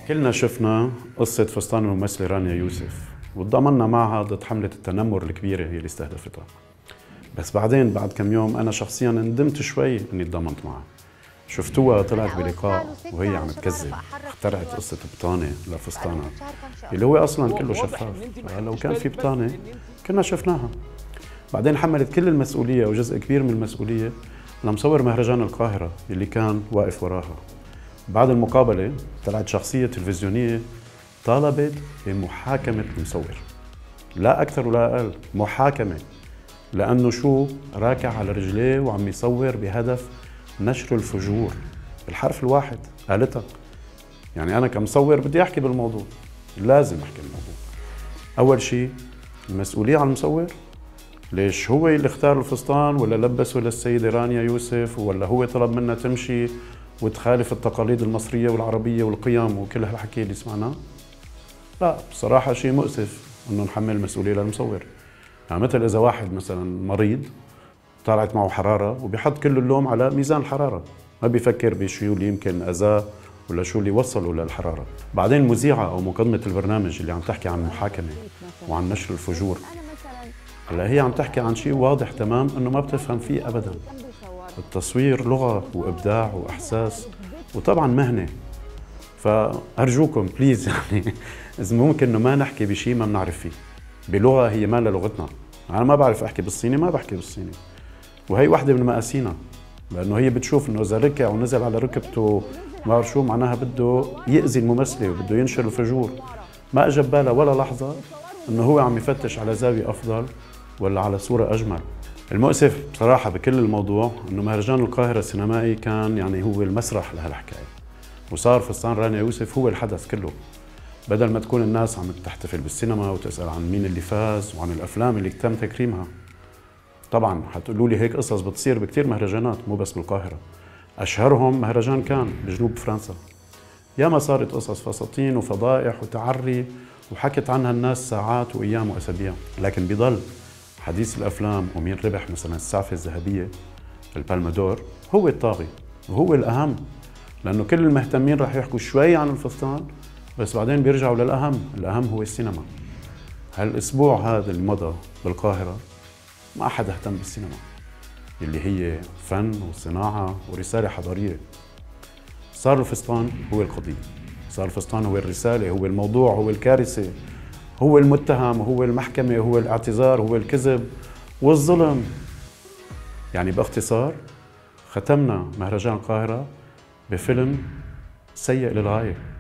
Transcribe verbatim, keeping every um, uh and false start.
كلنا شفنا قصة فستان الممثلة رانيا يوسف وتضامنا معها ضد حملة التنمر الكبيرة اللي استهدفتها. بس بعدين بعد كم يوم أنا شخصياً ندمت شوي إني تضامنت معها. شفتوها طلعت بلقاء وهي عم تكذب، اخترعت قصة بطانة لفستانها اللي هو أصلاً كله شفاف، لو كان في بطانة كنا شفناها. بعدين حملت كل المسؤولية وجزء كبير من المسؤولية لمصور مهرجان القاهرة اللي كان واقف وراها. بعد المقابلة طلعت شخصية تلفزيونية طالبت بمحاكمة المصور، لا أكثر ولا أقل، محاكمة، لأنه شو راكع على رجليه وعم يصور بهدف نشر الفجور. الحرف الواحد قالتها. يعني أنا كمصور بدي أحكي بالموضوع، لازم أحكي بالموضوع. أول شيء المسؤولية على المصور، ليش هو اللي اختار الفستان ولا لبسه للسيدة رانيا يوسف ولا هو طلب منها تمشي وتخالف التقاليد المصرية والعربية والقيم وكل هالحكي اللي سمعناه؟ لا، بصراحة شيء مؤسف انه نحمل المسؤولية للمصور. يعني مثل اذا واحد مثلا مريض طلعت معه حرارة وبيحط كل اللوم على ميزان الحرارة، ما بيفكر بشو اللي يمكن اذاه ولا شو اللي وصله للحرارة. بعدين المذيعة او مقدمة البرنامج اللي عم تحكي عن المحاكمة وعن نشر الفجور، هلا هي عم تحكي عن شيء واضح تمام انه ما بتفهم فيه ابدا. التصوير لغة وابداع واحساس وطبعا مهنة. فارجوكم بليز يعني اذا ممكن انه ما نحكي بشيء ما بنعرف فيه، بلغة هي ما لغتنا. انا ما بعرف احكي بالصيني، ما بحكي بالصيني، وهي وحده من مقاسينا، لانه هي بتشوف انه اذا ركع ونزل على ركبته ما بعرف شو معناها بده يأذي الممثلة وبده ينشر الفجور. ما اجى ببالها ولا لحظة انه هو عم يفتش على زاوية افضل ولا على صورة اجمل. المؤسف بصراحة بكل الموضوع انه مهرجان القاهرة السينمائي كان يعني هو المسرح لهالحكاية، وصار فستان رانيا يوسف هو الحدث كله. بدل ما تكون الناس عم تحتفل بالسينما وتسأل عن مين اللي فاز وعن الافلام اللي تم تكريمها. طبعا حتقولوا لي هيك قصص بتصير بكثير مهرجانات مو بس بالقاهرة، اشهرهم مهرجان كان بجنوب فرنسا. ياما صارت قصص فساتين وفضائح وتعري وحكت عنها الناس ساعات وايام واسابيع، لكن بضل حديث الافلام ومين ربح مثلا السعفة الذهبية البالمدور هو الطاغي وهو الاهم، لانه كل المهتمين راح يحكوا شوي عن الفستان بس بعدين بيرجعوا للاهم، الاهم هو السينما. هالاسبوع هذا اللي مضى بالقاهرة ما حدا اهتم بالسينما اللي هي فن وصناعة ورسالة حضارية. صار الفستان هو القضية، صار الفستان هو الرسالة، هو الموضوع، هو الكارثة، هو المتهم، هو المحكمة، هو الاعتذار، هو الكذب والظلم. يعني باختصار ختمنا مهرجان القاهرة بفيلم سيء للغاية.